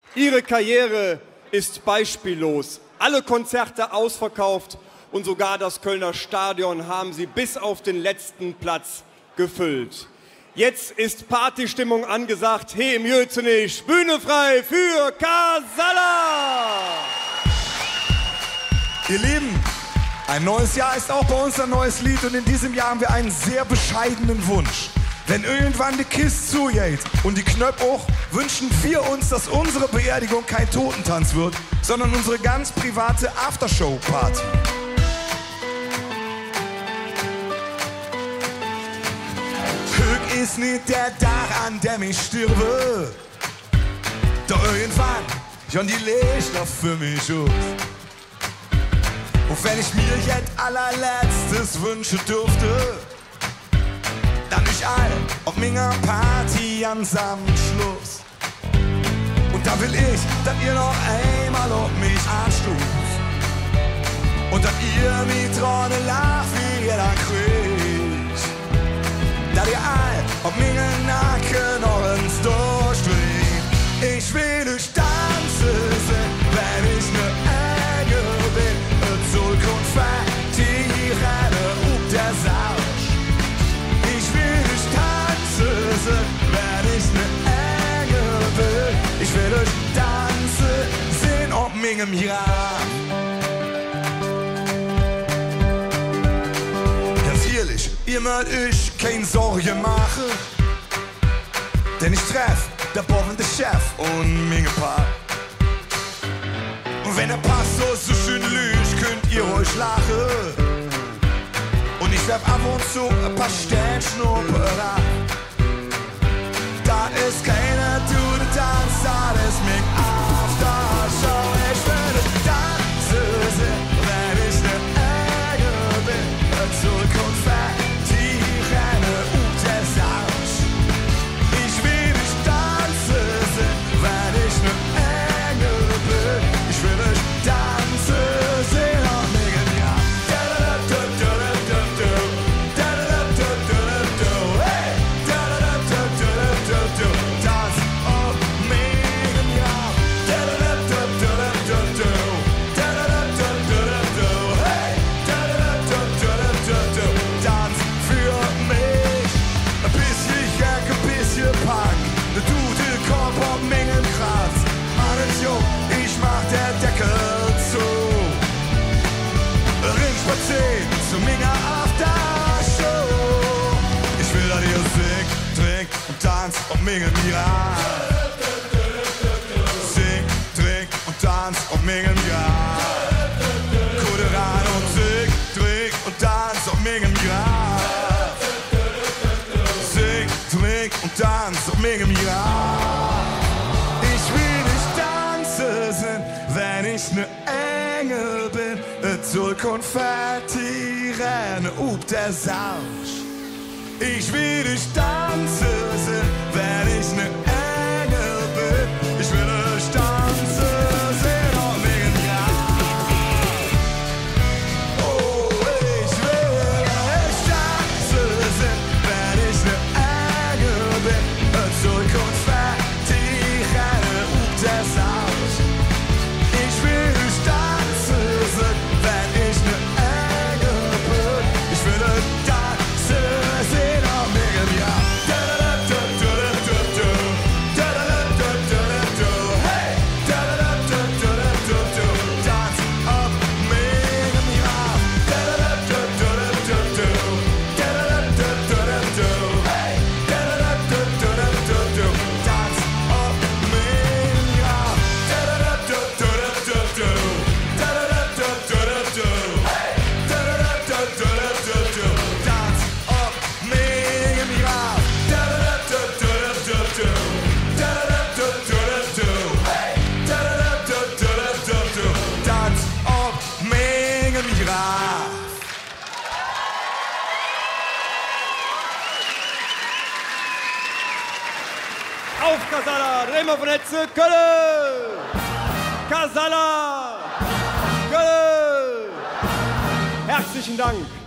Ihre Karriere ist beispiellos. Alle Konzerte ausverkauft und sogar das Kölner Stadion haben Sie bis auf den letzten Platz gefüllt. Jetzt ist Partystimmung angesagt. Hey im Gürzenich, Bühne frei für Kasalla! Ihr Lieben, ein neues Jahr ist auch bei uns ein neues Lied und in diesem Jahr haben wir einen sehr bescheidenen Wunsch. Wenn irgendwann die Kiste zugeht und die Knöpfe hoch, wünschen wir uns, dass unsere Beerdigung kein Totentanz wird, sondern unsere ganz private Aftershow-Party. Höch ist nicht der Tag, an dem ich stirbe, doch irgendwann schon die Lichter für mich aus. Und wenn ich mir jetzt allerletztes wünschen dürfte, dann ich all auf meiner Party ans Schluss. Und da will ich, dass ihr noch einmal auf mich anstoßt. Und dass ihr mich dran lacht, wie ihr da kriegt. Dass ihr all auf meinen Nacken noch ins durchdreht. Ich will euch tanzen sehen, wenn ich ne Engel bin. Und so Konfetti renne auf der Sau. Wenn ich ne Engel will, ich will euch tanzen sehen ob mingem Jahr. Ganz ehrlich, ihr mögt euch keine Sorge machen, denn ich treff der bobbende Chef und minge Paar. Und wenn der Pastor so schön lügt, könnt ihr euch lachen. Und ich werf ab und zu ein paar Sternschnuppen ran. Da ist keiner zu der Tanz, da ist mich Aftershow. Ich würde tanzen sehen, wenn ich ne Engel bin. So Konfetti renne auf der Sausch. Ich will nicht tanzen sehen, wenn ich ne Engel bin. Ich will nicht tanzen sehen, auch nicht im Jahr. Ich mach der Deckel zu. Ring spazieren zu meiner Aftershow. Ich will, dass ihr singt, trinkt und tanzt und mingem Jahr. Singt, trinkt und tanzt und mingem Jahr. Kude rein und singt, trinkt und tanzt und mingem Jahr. Singt, trinkt und tanzt und mingem Jahr. Wenn ich ne Engel bin, es soll Konfetti rennen auf der Sausch. Ich will dich tanzen sehen, wenn ich ne Engel bin. Ich will dich tanzen sehen, auch wegen Jahr. Oh, ich will dich tanzen sehen, wenn ich ne Engel bin. Es soll Konfetti rennen auf der Sausch. Auf Kasalla, drehen wir von Netze, Köln! Kasalla, Köln! Herzlichen Dank!